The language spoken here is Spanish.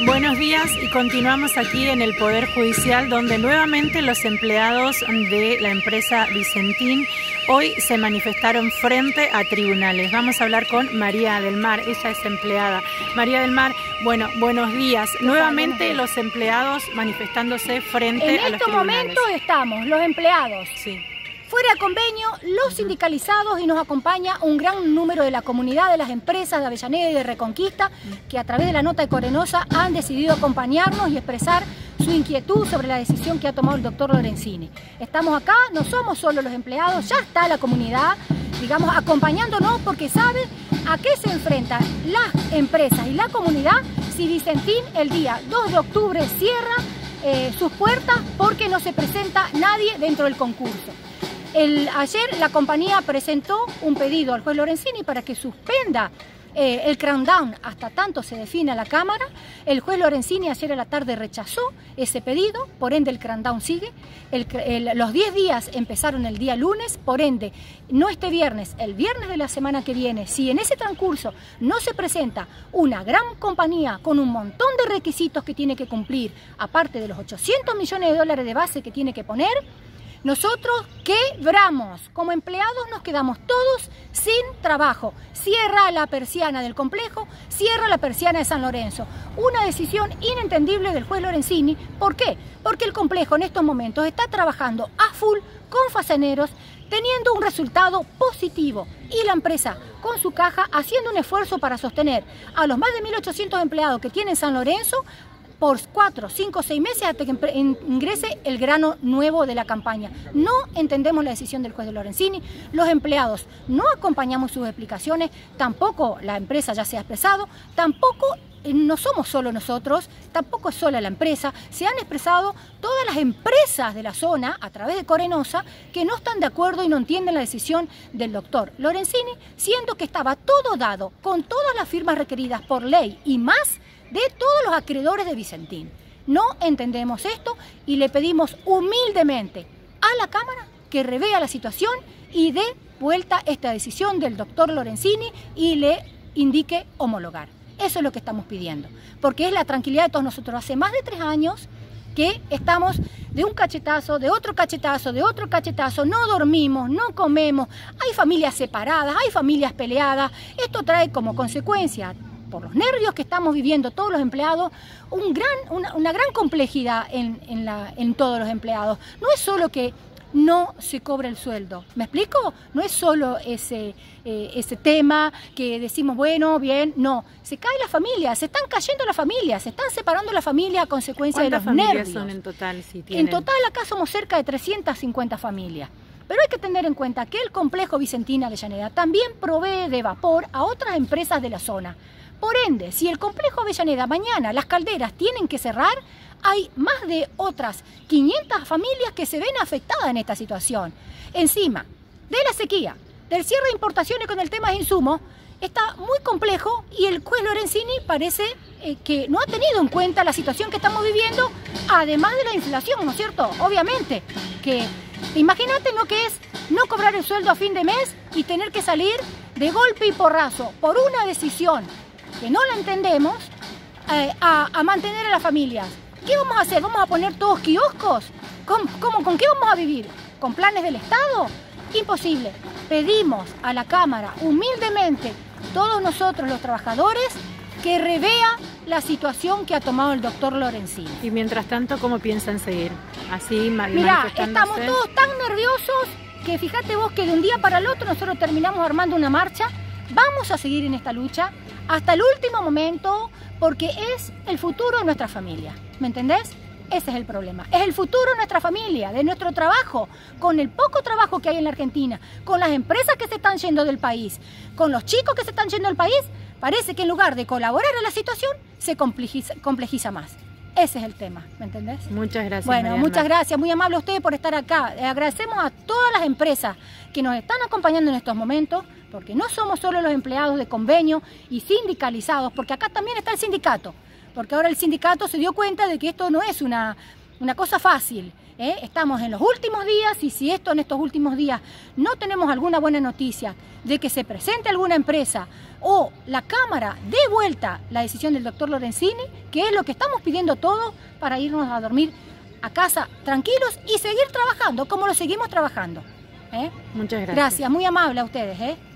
Buenos días y continuamos aquí en el Poder Judicial, donde nuevamente los empleados de la empresa Vicentín hoy se manifestaron frente a tribunales. Vamos a hablar con María del Mar, ella es empleada. María del Mar, bueno, buenos días. Nuevamente los empleados manifestándose frente a los tribunales. En estos momentos estamos, los empleados. Sí. Fuera de convenio, los sindicalizados, y nos acompaña un gran número de la comunidad, de las empresas de Avellaneda y de Reconquista, que a través de la nota de Corenosa han decidido acompañarnos y expresar su inquietud sobre la decisión que ha tomado el doctor Lorenzini. Estamos acá, no somos solo los empleados, ya está la comunidad, digamos, acompañándonos porque sabe a qué se enfrentan las empresas y la comunidad si Vicentín el día 2 de octubre cierra sus puertas porque no se presenta nadie dentro del concurso. Ayer la compañía presentó un pedido al juez Lorenzini para que suspenda el crackdown hasta tanto se defina la Cámara. El juez Lorenzini ayer a la tarde rechazó ese pedido, por ende el crackdown sigue. Los 10 días empezaron el día lunes, por ende no este viernes, el viernes de la semana que viene, si en ese transcurso no se presenta una gran compañía con un montón de requisitos que tiene que cumplir, aparte de los 800 millones de dólares de base que tiene que poner, nosotros quebramos. Como empleados nos quedamos todos sin trabajo. Cierra la persiana del complejo, cierra la persiana de San Lorenzo. Una decisión inentendible del juez Lorenzini. ¿Por qué? Porque el complejo en estos momentos está trabajando a full con faceneros, teniendo un resultado positivo. Y la empresa con su caja haciendo un esfuerzo para sostener a los más de 1.800 empleados que tiene San Lorenzo por 4, 5, 6 meses hasta que ingrese el grano nuevo de la campaña. No entendemos la decisión del juez de Lorenzini, los empleados no acompañamos sus explicaciones, tampoco la empresa ya se ha expresado, tampoco no somos solo nosotros, tampoco es sola la empresa, se han expresado todas las empresas de la zona a través de Corenosa que no están de acuerdo y no entienden la decisión del doctor Lorenzini, siendo que estaba todo dado con todas las firmas requeridas por ley y más de todos los acreedores de Vicentín. No entendemos esto y le pedimos humildemente a la Cámara que revea la situación y dé vuelta esta decisión del doctor Lorenzini y le indique homologar. Eso es lo que estamos pidiendo, porque es la tranquilidad de todos nosotros. Hace más de 3 años que estamos de un cachetazo, de otro cachetazo, de otro cachetazo, no dormimos, no comemos, hay familias separadas, hay familias peleadas. Esto trae como consecuencia, por los nervios que estamos viviendo todos los empleados, una gran complejidad en todos los empleados. No es solo que no se cobra el sueldo, ¿me explico? No es solo ese tema que decimos, bueno, bien, no. Se cae la familia, se están cayendo las familias, se están separando las familias a consecuencia de los nervios. ¿Cuántas familias son en total? Si tienen... En total acá somos cerca de 350 familias. Pero hay que tener en cuenta que el complejo Vicentín Avellaneda también provee de vapor a otras empresas de la zona. Por ende, si el complejo Avellaneda mañana las calderas tienen que cerrar, hay más de otras 500 familias que se ven afectadas en esta situación. Encima de la sequía, del cierre de importaciones con el tema de insumos, está muy complejo y el juez Lorenzini parece que no ha tenido en cuenta la situación que estamos viviendo, además de la inflación, ¿no es cierto? Obviamente, que imagínate lo que es no cobrar el sueldo a fin de mes y tener que salir de golpe y porrazo por una decisión que no la entendemos, a mantener a las familias. ¿Qué vamos a hacer? ¿Vamos a poner todos kioscos? ¿Con qué vamos a vivir? ¿Con planes del Estado? Imposible. Pedimos a la Cámara, humildemente, todos nosotros los trabajadores, que revea la situación que ha tomado el doctor Lorenzini. Y mientras tanto, ¿cómo piensan seguir? Así, mirá, estamos todos tan nerviosos que fíjate vos que de un día para el otro nosotros terminamos armando una marcha. Vamos a seguir en esta lucha hasta el último momento porque es el futuro de nuestra familia, ¿me entendés? Ese es el problema, es el futuro de nuestra familia, de nuestro trabajo, con el poco trabajo que hay en la Argentina, con las empresas que se están yendo del país, con los chicos que se están yendo del país, parece que en lugar de colaborar en la situación, se complejiza más. Ese es el tema, ¿me entendés? Muchas gracias. Bueno, Mariana. muchas gracias, muy amable a ustedes por estar acá. Agradecemos a todas las empresas que nos están acompañando en estos momentos, porque no somos solo los empleados de convenio y sindicalizados, porque acá también está el sindicato, porque ahora el sindicato se dio cuenta de que esto no es una una cosa fácil. Estamos en los últimos días y si en estos últimos días no tenemos alguna buena noticia de que se presente alguna empresa o la Cámara dé vuelta la decisión del doctor Lorenzini, que es lo que estamos pidiendo todos para irnos a dormir a casa tranquilos y seguir trabajando como lo seguimos trabajando. Muchas gracias. Gracias, muy amable a ustedes.